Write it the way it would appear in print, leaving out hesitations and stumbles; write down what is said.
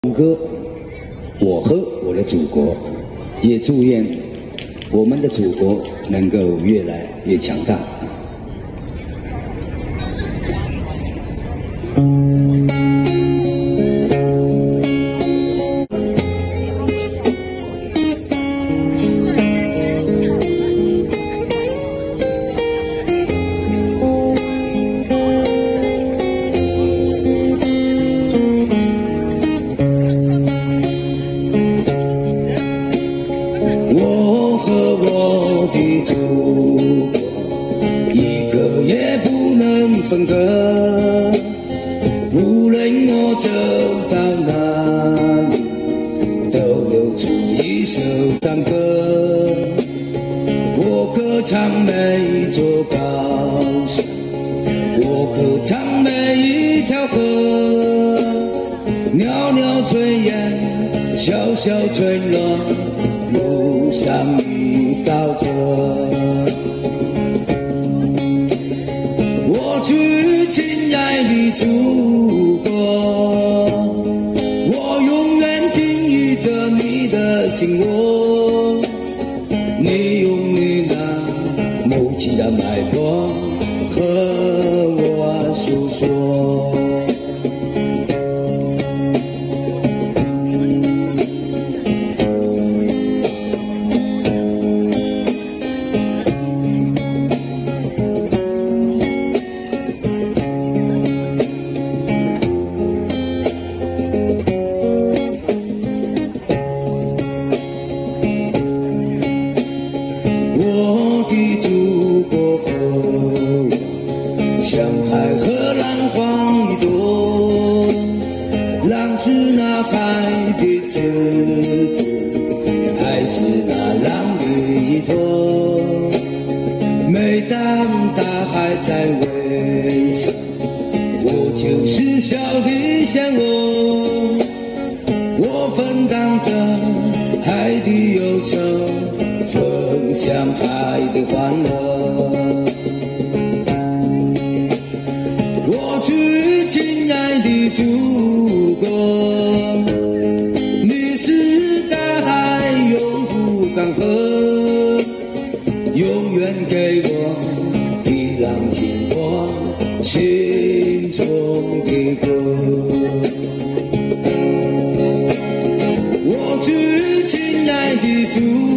歌，我和我的祖国，也祝愿我们的祖国能够越来越强大。我和我的祖国，一个也不能分割。无论我走到哪里，都流出一首赞歌。我歌唱每一座高山，我歌唱每一条河，袅袅炊烟，小小村落。路上遇到着我最亲爱的祖国，我永远紧依着你的心窝，你用你那母亲的脉搏和我诉说。我的祖国和我，像海和浪花一朵，浪是那海的稚子，爱是那浪的依托。每当大海在微笑，我就是笑的像我，我分担着海的忧愁，分享海的欢乐。我最亲爱的祖国，你是大海永不干涸，永远给我一浪惊破心中的歌。我最亲爱的祖国，